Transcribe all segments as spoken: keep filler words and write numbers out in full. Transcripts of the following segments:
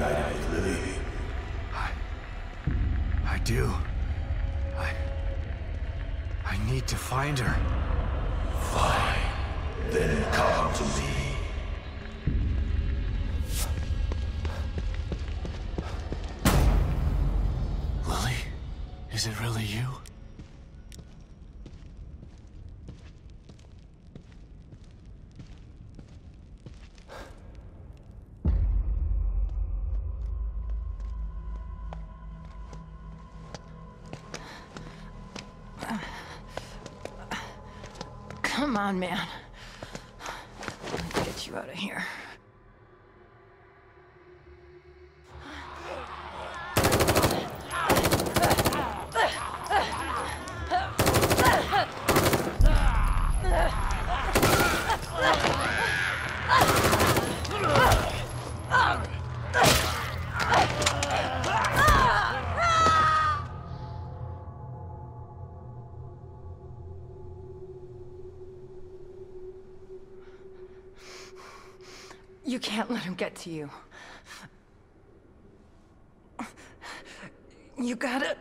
reunited with Lily? I... I do. I... I need to find her. Fine. Then come to me. Lily? Is it really you? Come on, man. Let's get you out of here. You can't let him get to you. You gotta...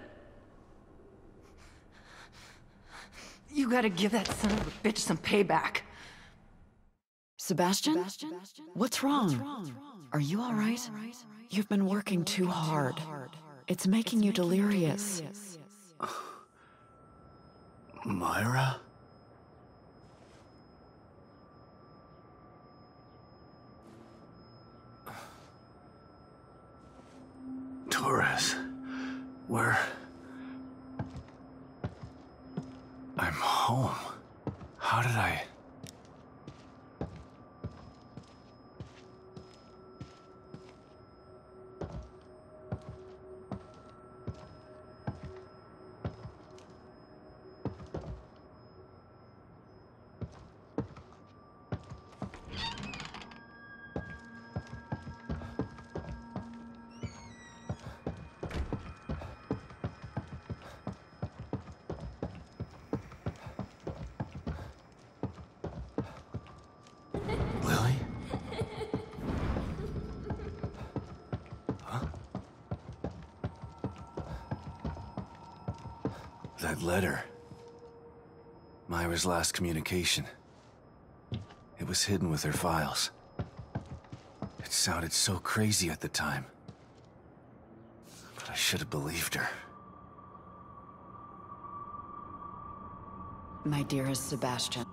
You gotta give that son of a bitch some payback. Sebastian? What's wrong? Are you all right? You've been working too hard. It's making you delirious. Myra? Torres, where... I'm home. How did I... Lily? Huh? That letter. Myra's last communication. It was hidden with her files. It sounded so crazy at the time. But I should have believed her. My dearest Sebastian.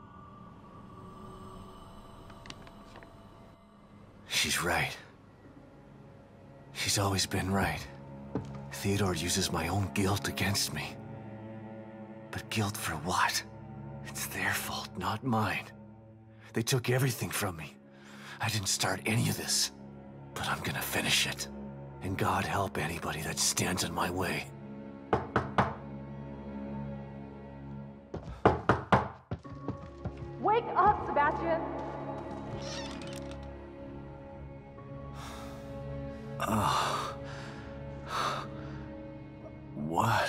She's right. She's always been right. Theodore uses my own guilt against me. But guilt for what? It's their fault, not mine. They took everything from me. I didn't start any of this. But I'm gonna finish it. And God help anybody that stands in my way. Wake up, Sebastian! Oh. What?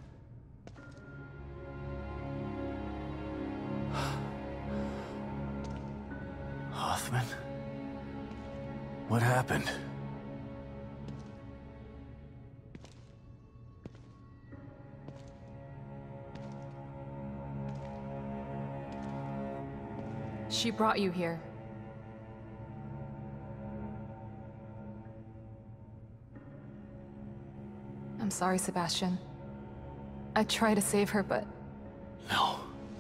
Hoffman? What happened? She brought you here. I'm sorry, Sebastian. I tried to save her, but... No.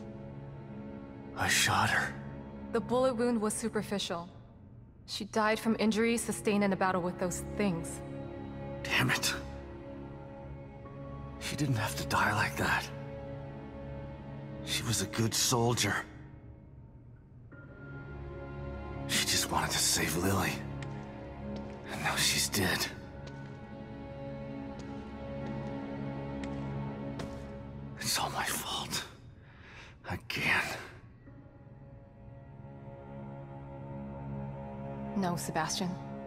I shot her. The bullet wound was superficial. She died from injuries sustained in a battle with those things. Damn it. She didn't have to die like that. She was a good soldier. She just wanted to save Lily. And now she's dead. It's all my fault. Again. No, Sebastian.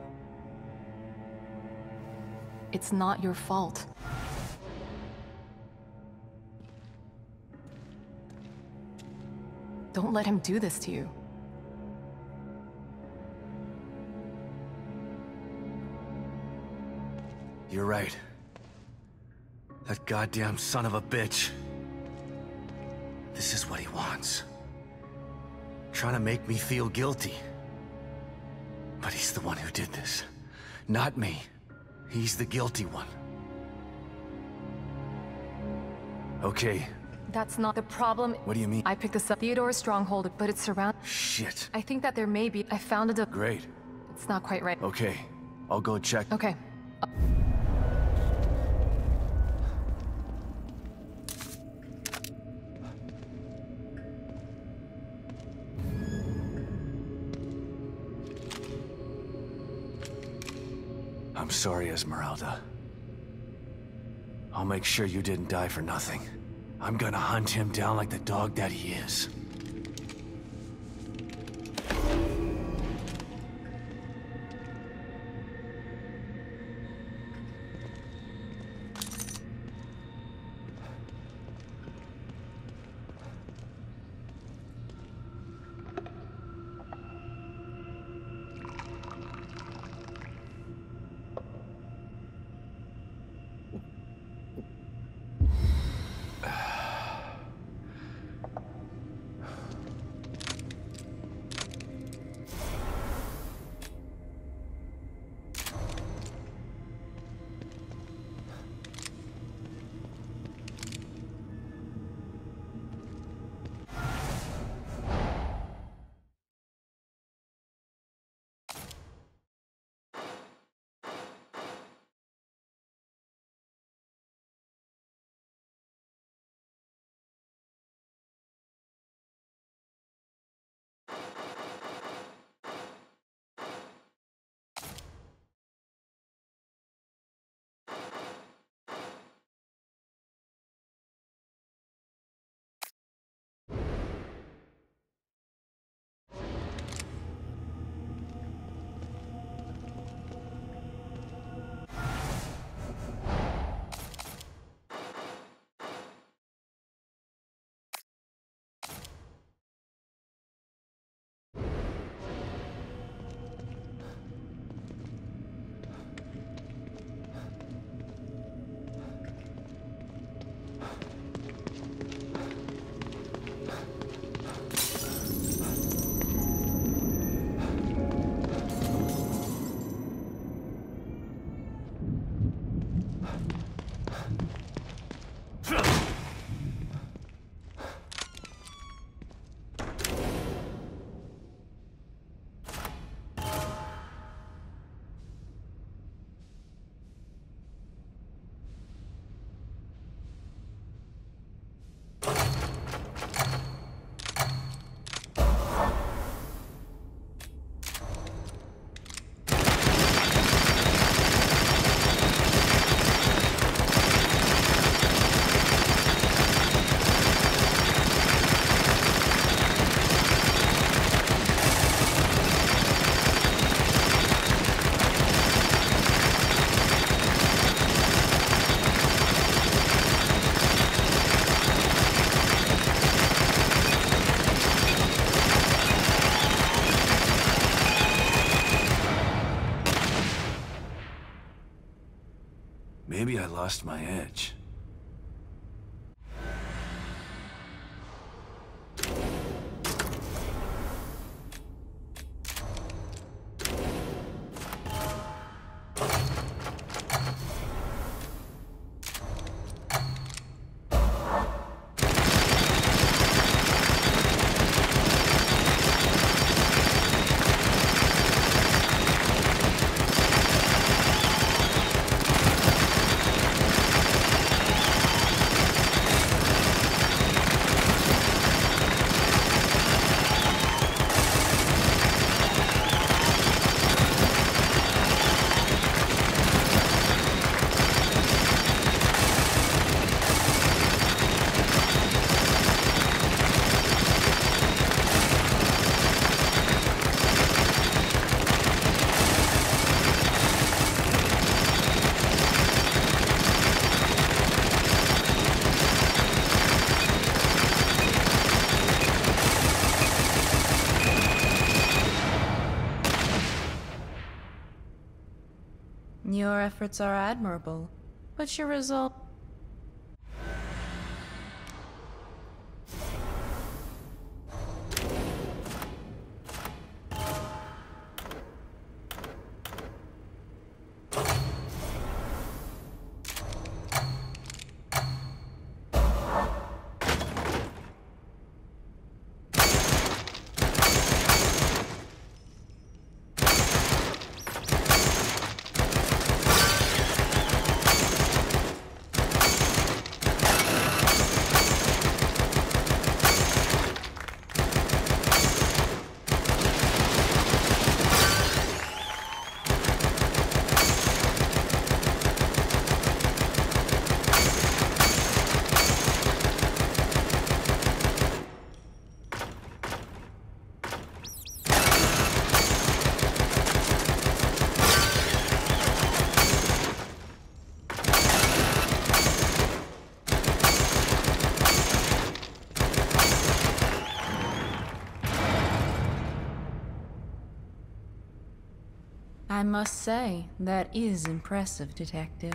It's not your fault. Don't let him do this to you. You're right. That goddamn son of a bitch. This is what he wants. Trying to make me feel guilty. But he's the one who did this. Not me. He's the guilty one. Okay. That's not the problem. What do you mean? I picked this up. Theodore's stronghold, but it's surrounded. Shit. I think that there may be. I found a. Great. It's not quite right. Okay. I'll go check. Okay. I'm sorry, Esmeralda. I'll make sure you didn't die for nothing. I'm gonna hunt him down like the dog that he is. Maybe I lost my edge. Your efforts are admirable, but your result... I must say, that is impressive, Detective.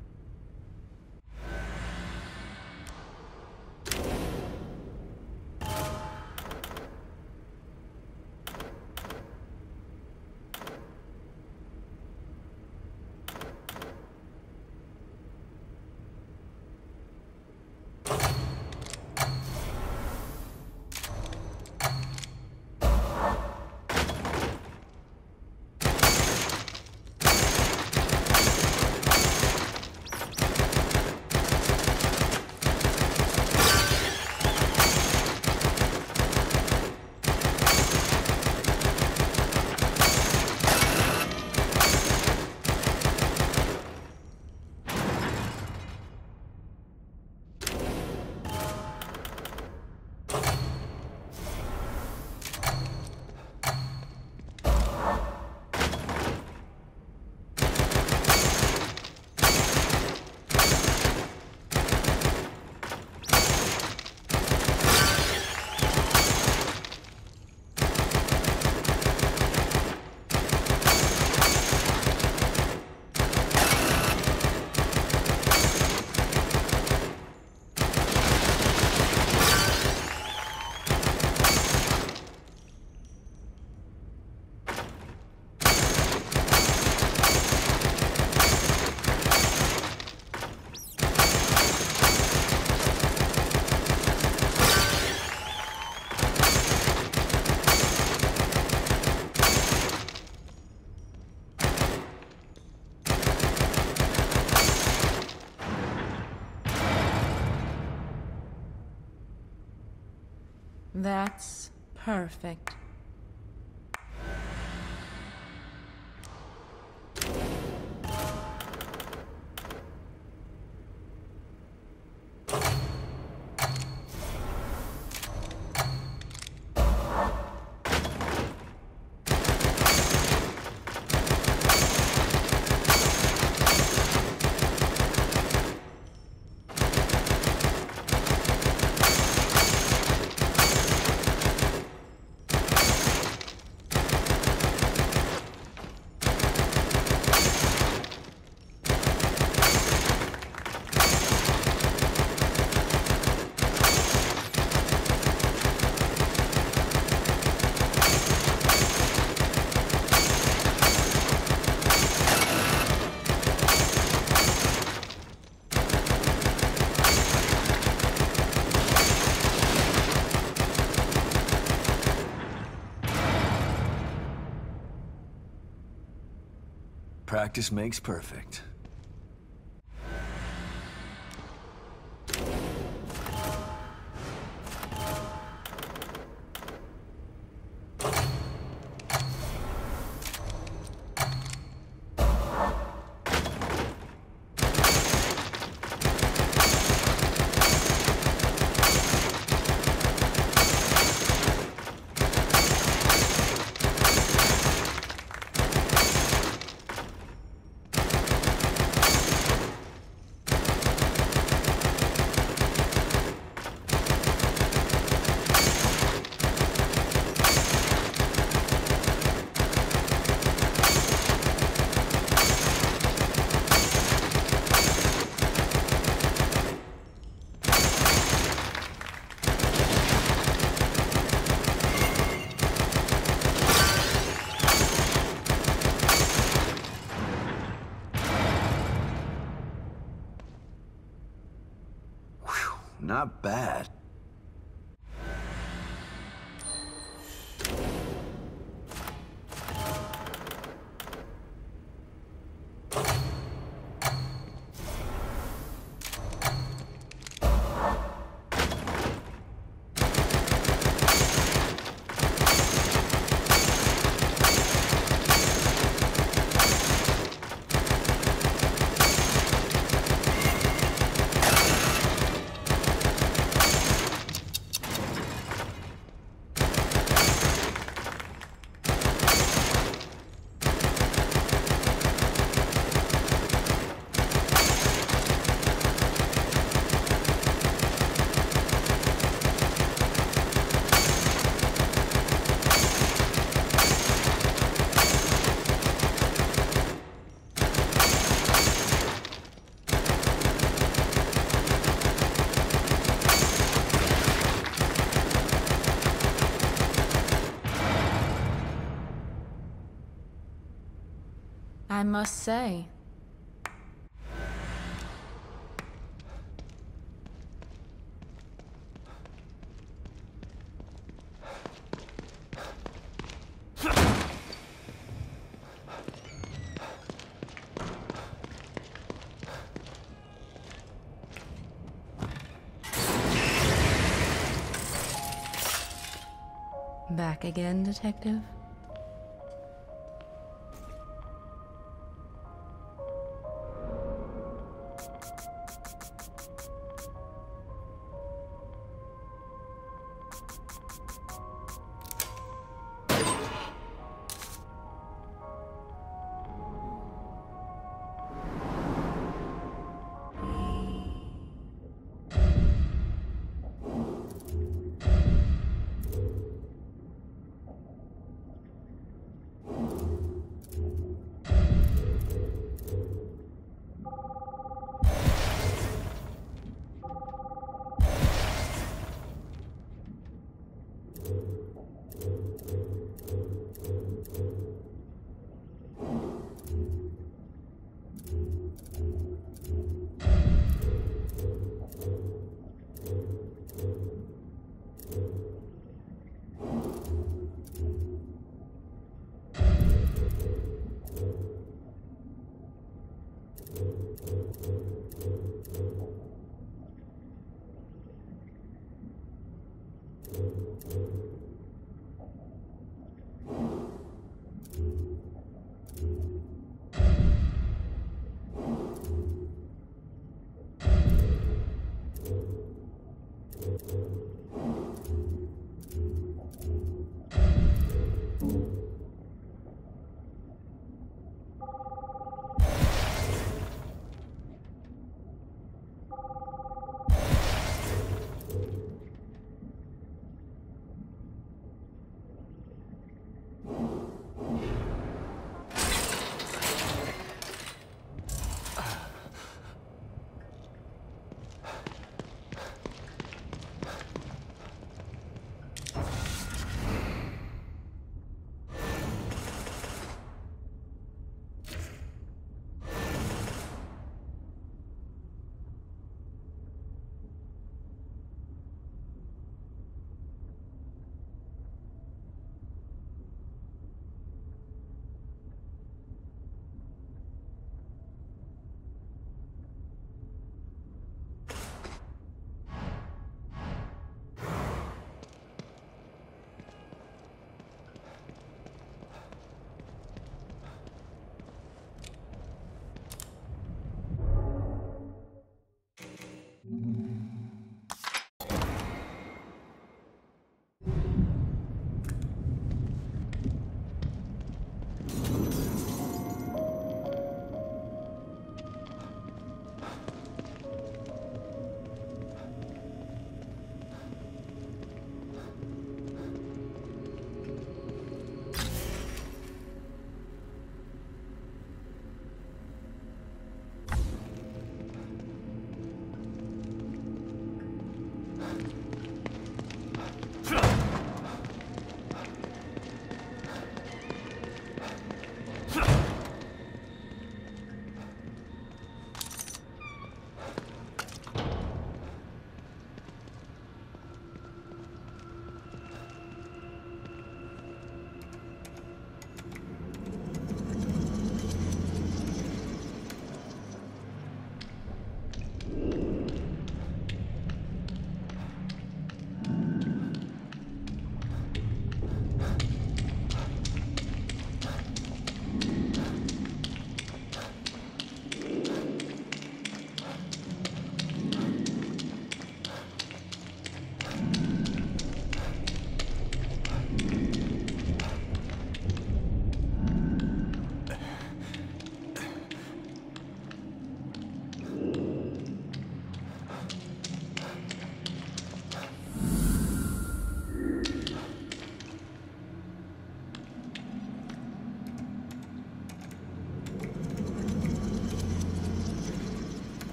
That's perfect. Practice makes perfect. Not bad. I must say, back again, Detective?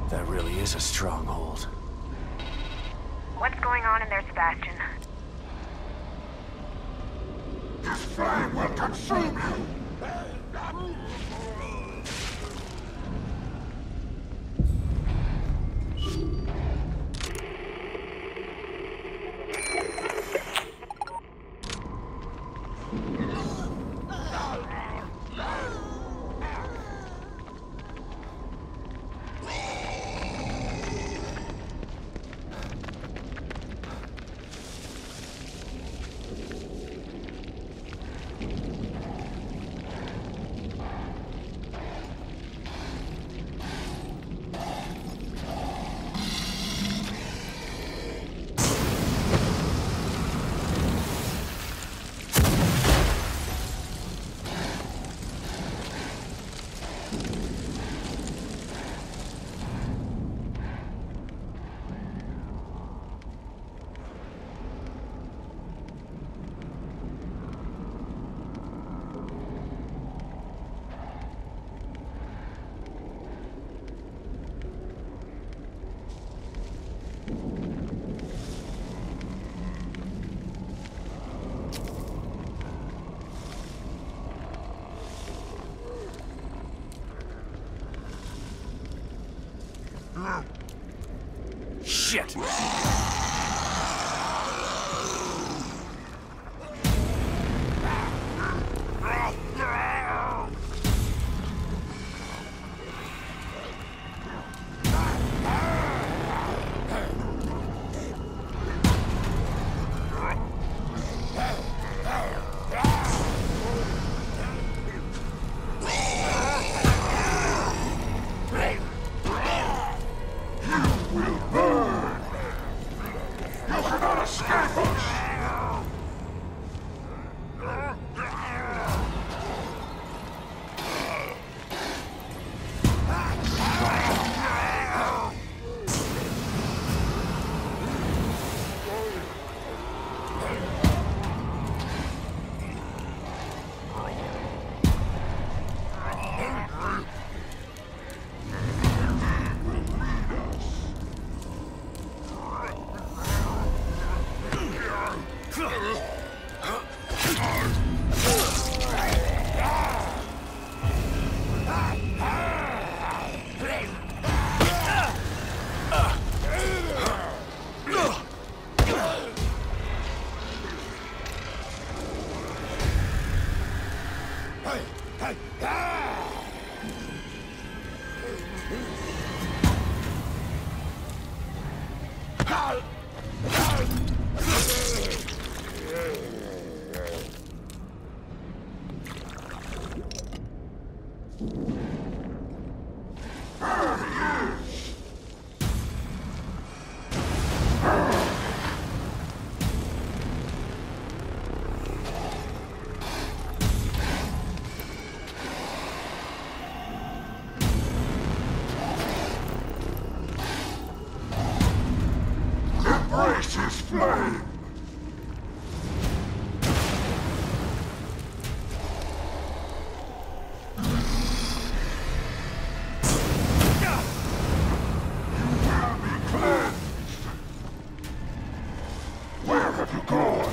That really is a stronghold. What's going on in there, Sebastian? This flame will consume you! Shit! Embrace his flame! Where have you gone?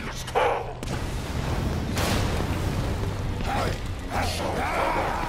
is called. I shall die.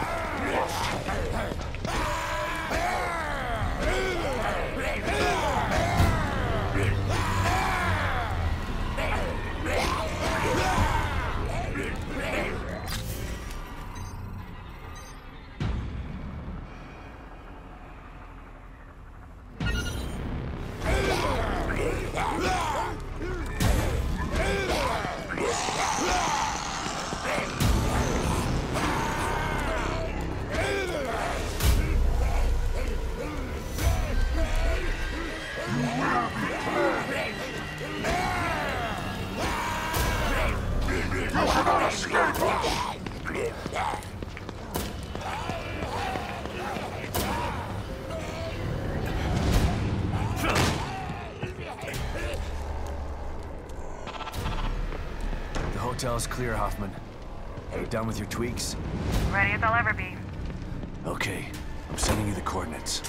Hotel's clear, Hoffman. Are you done with your tweaks? Ready as I'll ever be. Okay, I'm sending you the coordinates.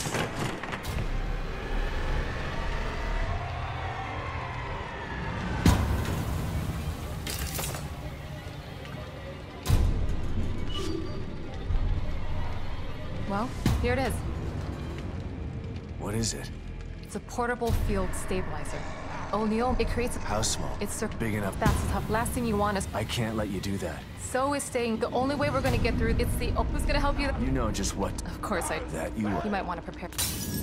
Well, here it is. What is it? It's a portable field stabilizer. O'Neill, it creates a... How small? It's cir- big enough. That's tough. Last thing you want is... I can't let you do that. So is staying. The only way we're gonna get through, it's the... Oh, who's gonna help you? You know just what... Of course I... That you are. You might want to prepare.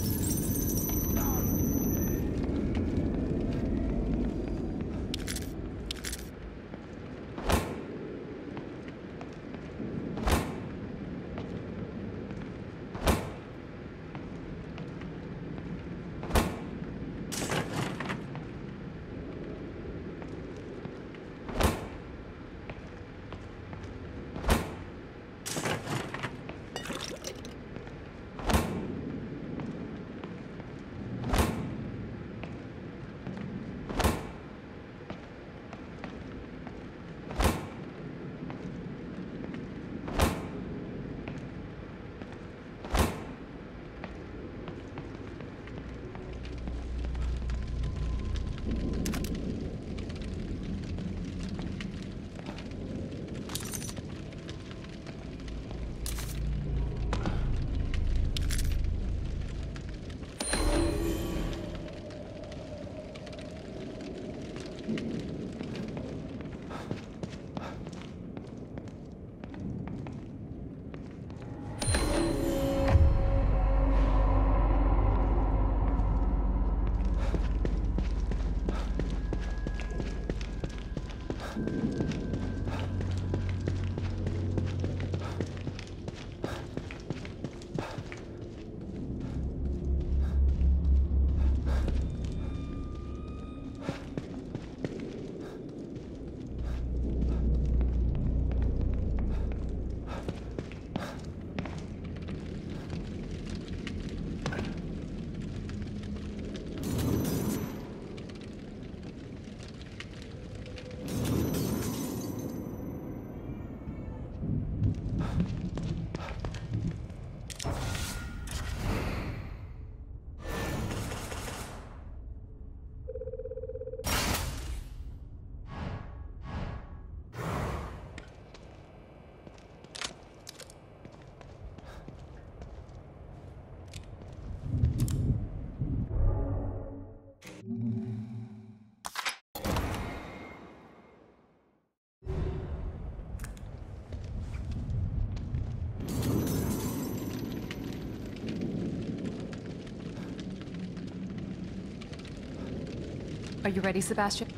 Are you ready, Sebastian?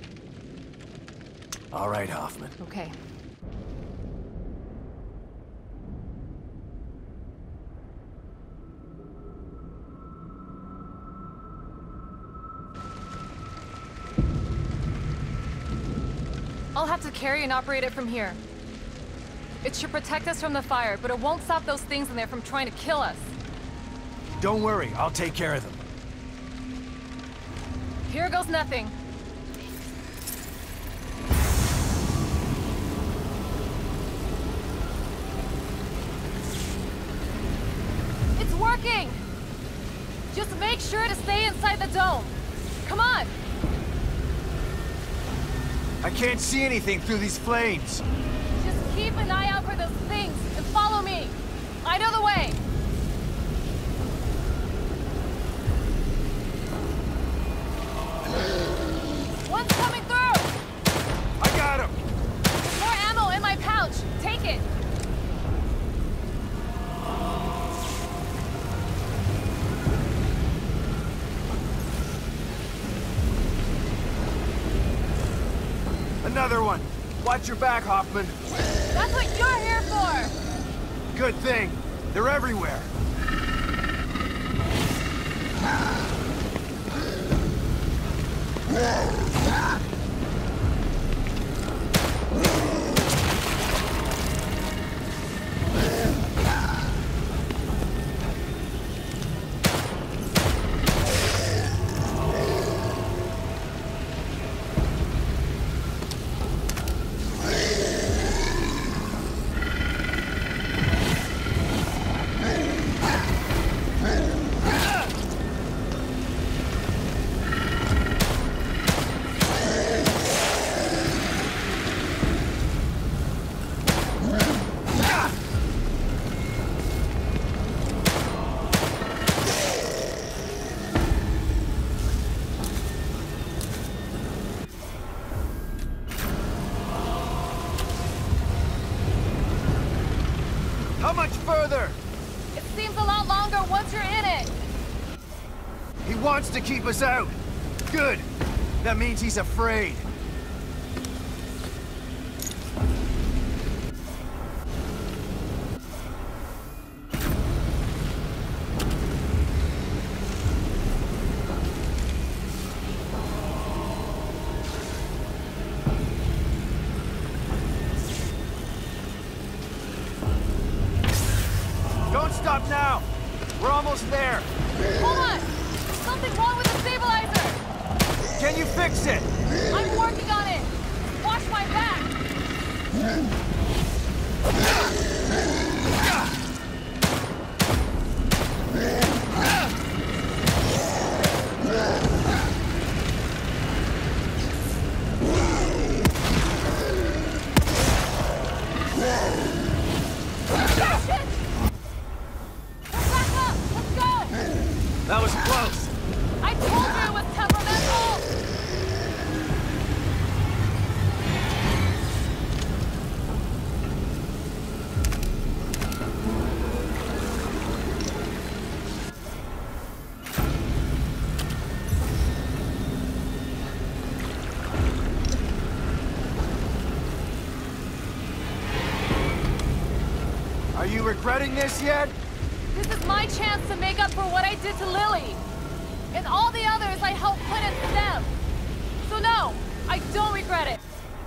All right, Hoffman. Okay. I'll have to carry and operate it from here. It should protect us from the fire, but it won't stop those things in there from trying to kill us. Don't worry, I'll take care of them. Here goes nothing. It's working! Just make sure to stay inside the dome. Come on! I can't see anything through these flames. Just keep an eye out for those things and follow me. I know the way. One's coming through! I got him! There's more ammo in my pouch. Take it. Another one! Watch your back, Hoffman. That's what you're here for! Good thing. They're everywhere. How much further? It seems a lot longer once you're in it. He wants to keep us out. Good. That means he's afraid. Don't stop now! We're almost there! Hold on! There's something wrong with the stabilizer! Can you fix it? I'm working on it! Watch my back! That was close. I told you it was temperamental! Are you regretting this yet? This is my chance to make up for what I did to Lily. And all the others I helped put into them. So no, I don't regret it.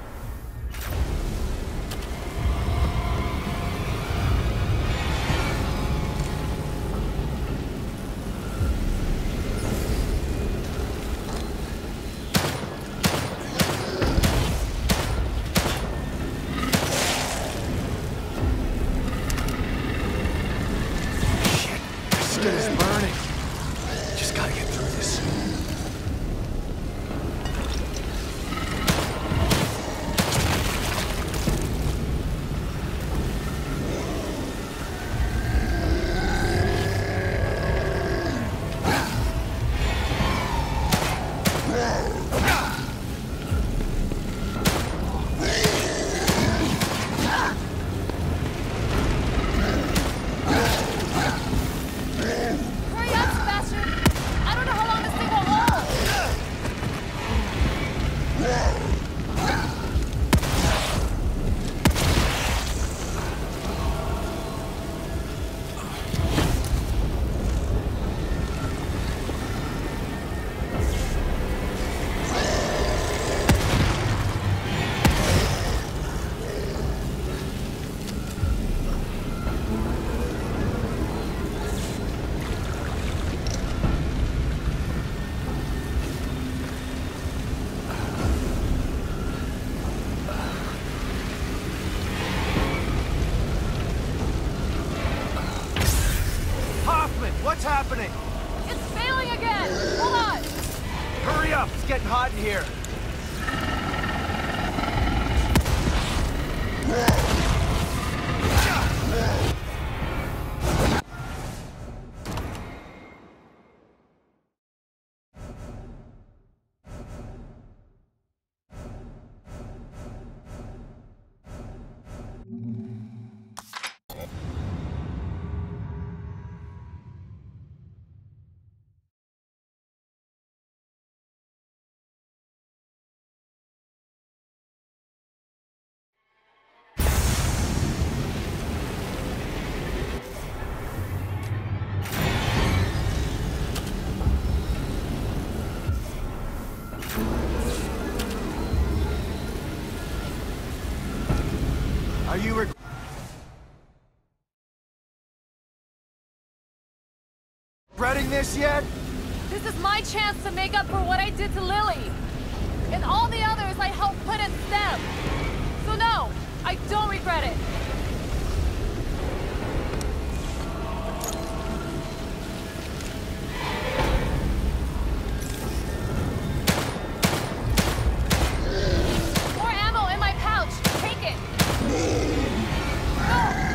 Skin is burning. Just gotta get through this. Hurry up, Sebastian! I don't know how long this thing will hold! Hoffman, what's happening? It's failing again! Hold on! Hurry up, it's getting hot in here. Are you reg- regretting this yet? This is my chance to make up for what I did to Lily. And all the others I helped put in STEM. So no, I don't regret it. More ammo in my pouch. Take it. No.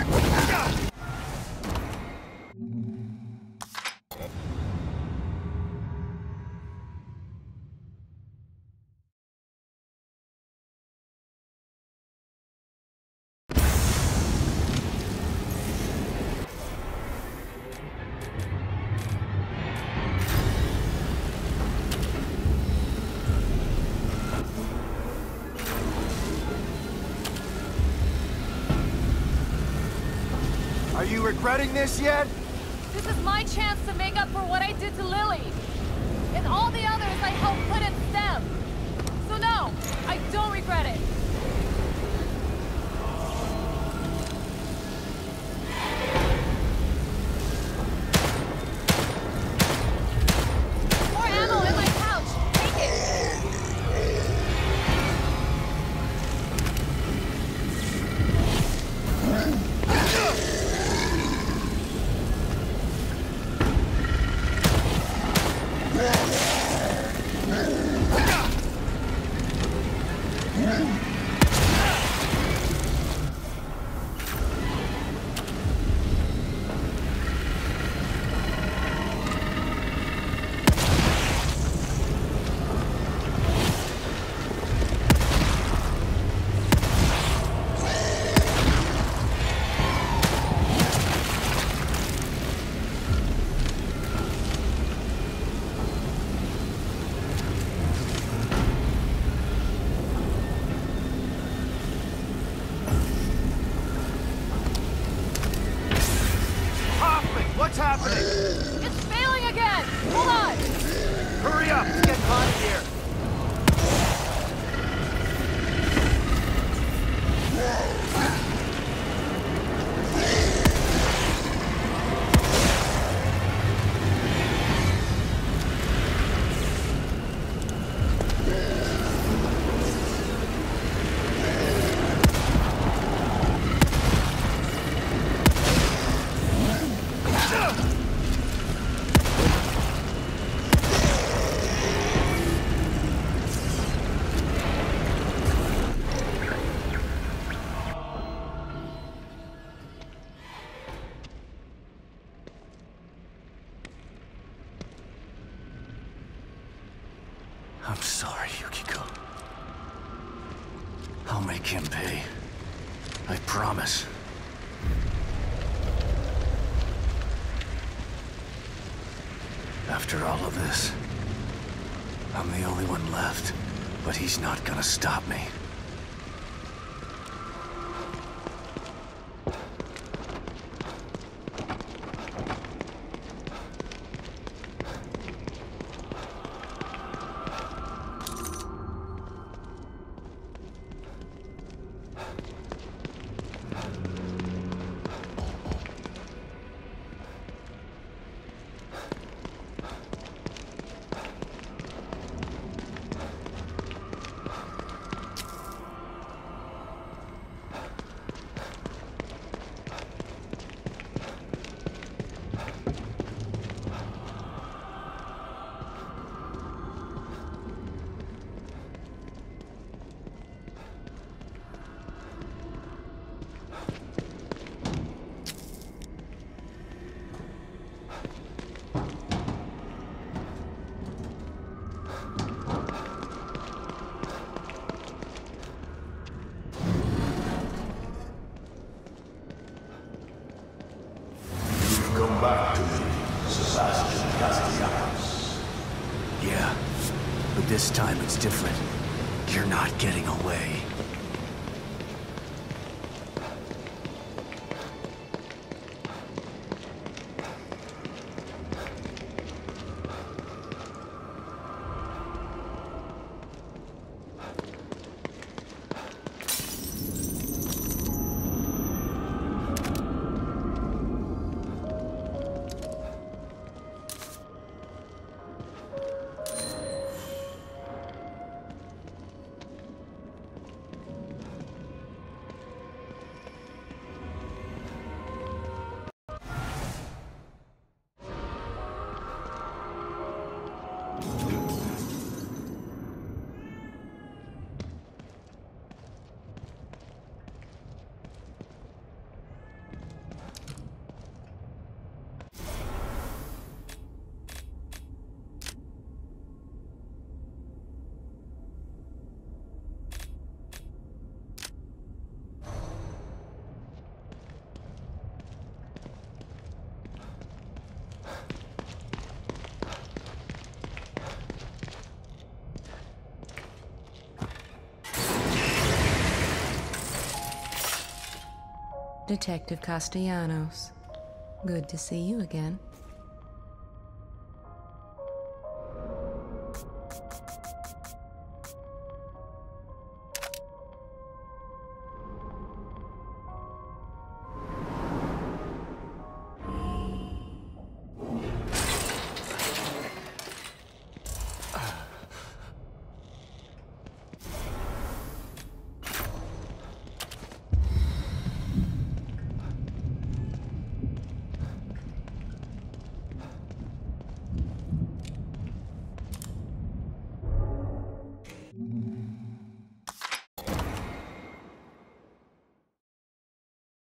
Are you regretting this yet? This is my chance to make up for what I did to Lily. And all the others I helped put in STEM. So no, I don't regret it. More ammo in my pouch. Take it. What's happening? It's failing again. Hold on. Hurry up! Let's get out of here! I'm sorry, Yukiko. I'll make him pay. I promise. After all of this, I'm the only one left, but he's not gonna stop me. Come back to me, Sebastian Castellanos. Yeah, but this time it's different. You're not getting away. Detective Castellanos. Good to see you again.